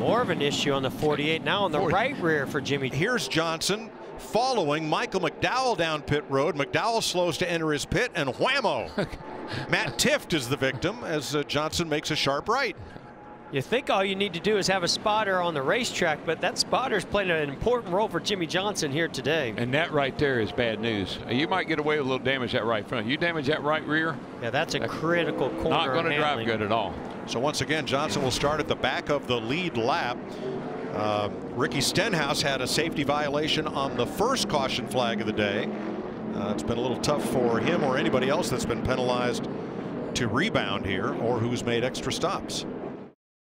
More of an issue on the 48 now on the right rear for Jimmie. Here's Johnson following Michael McDowell down pit road. McDowell slows to enter his pit, and whammo. Matt Tifft is the victim as Johnson makes a sharp right. You think all you need to do is have a spotter on the racetrack, but that spotter's playing an important role for Jimmie Johnson here today. And that right there is bad news. You might get away with a little damage that right front. You damage that right rear. Yeah, that's a critical corner. Not going to drive good at all. So once again, Johnson will start at the back of the lead lap. Ricky Stenhouse had a safety violation on the first caution flag of the day. It's been a little tough for him or anybody else that's been penalized to rebound here or who's made extra stops.